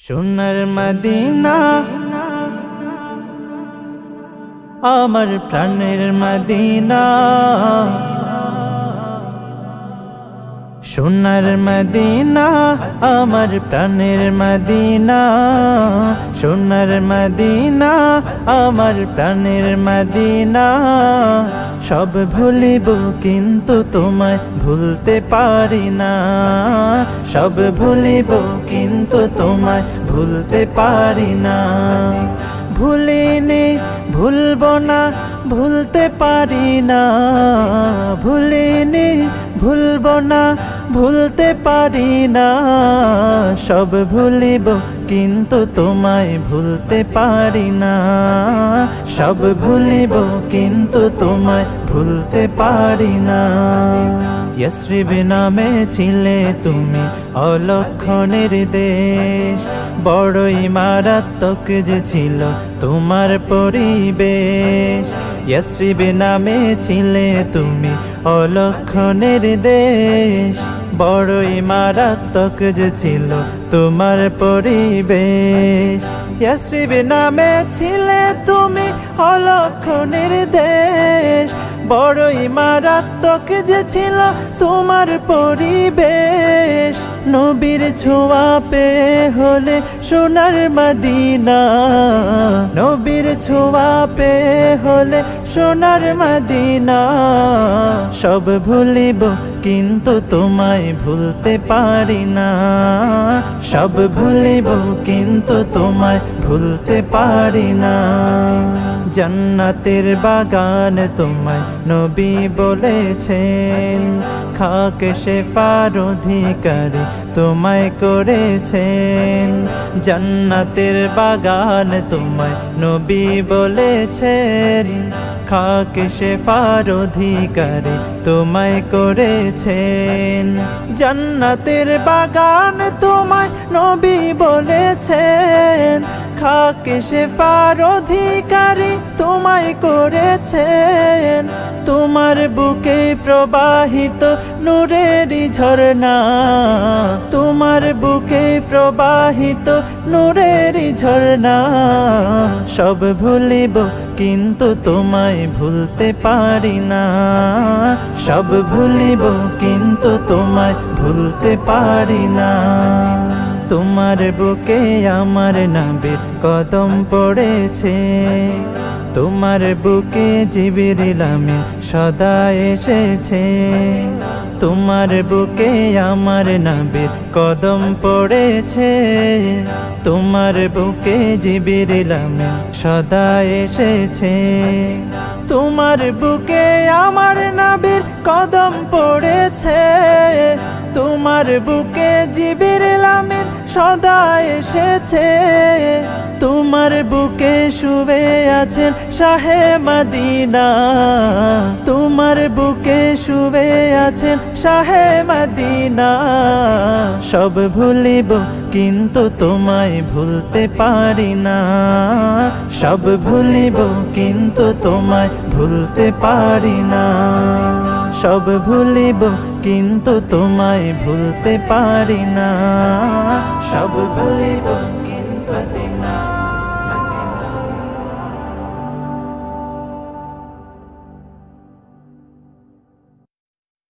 সোনার মদিনা আমার প্রাণের মদিনা, সোনার মদিনা আমার প্রাণের মদিনা, সোনার মদিনা আমার প্রাণের মদিনা। সব ভুলিব কিন্তু তোমায় ভুলতে পারি না, সব ভুলিব কিন্তু তোমায় ভুলতে পারি না। ভুলিনি ভুলবো না ভুলতে পারি না, ভুলিনি ভুলবো না ভুলতে পারি না। সব ভুলিব কিন্তু তোমায় ভুলতে পারি না, সব ভুলিব কিন্তু তোমায় ভুলতে পারি না। ইয়াসরিব নামে ছিলে তুমি অলক্ষণের দেশ, বড়ই মারাত্মক যে ছিল তোমার পরিবেশ। ইয়াসরিব নামে ছিলে তুমি অলক্ষণের দেশ, বড়ই মারাত্মক যে ছিল তোমার পরিবেশ। ইয়াসরিব নামে ছিলে তুমি অলক্ষণের দেশ, বড়ই মারাত্মক যে ছিল তোমার পরিবেশ। নবীর ছোঁয়া পেয়ে হলে সোনার মদিনা, নবীর ছোঁয়া পেয়ে হলে সোনার মদিনা। সব ভুলিব কিন্তু তোমায় ভুলতে পারি না, সব ভুলিব কিন্তু তোমায় ভুলতে পারি না। জান্নাতের বাগান তোমায় নবী বলেছেন, খাক শেফার অধিকারী তোমায় করেছেন। জান্নাতের বাগান তোমায় নবী বলেছেন, খাক শেফার অধিকারী তোমায় করেছেন। জান্নাতের বাগান তোমায় নবী বলেছেন, খাক শেফার অধিকারী তোমায় করেছেন। তোমার বুকে প্রবাহিত নূরেরই ঝরনা, তোমার বুকে প্রবাহিত নূরেরই ঝরনা। সব ভুলিব কিন্তু তোমায় ভুলতে পারি না, সব ভুলিব কিন্তু তোমায় ভুলতে পারি না। তোমার বুকে আমার নবীর কদম পড়েছে, তোমার বুকে জিবরিল আমিন সদা এসেছে। তোমার বুকে আমার নবীর কদম পড়েছে, তোমার বুকে জিবরিল আমিন সদা এসেছে। তোমার বুকে আমার নবীর কদম পড়েছে, তোমার বুকে জিবরিল আমিন সদা এসেছে। তোমার বুকে শুয়ে আছেন শাহে মদিনা, তোমার বুকে শুয়ে আছেন শাহে মদিনা। সব ভুলিব কিন্তু তোমায় ভুলতে পারি না, সব ভুলিব কিন্তু তোমায় ভুলতে পারি না। সব ভুলিব কিন্তু তোমায় ভুলতে পারি না, সব ভুলিব কিন্তু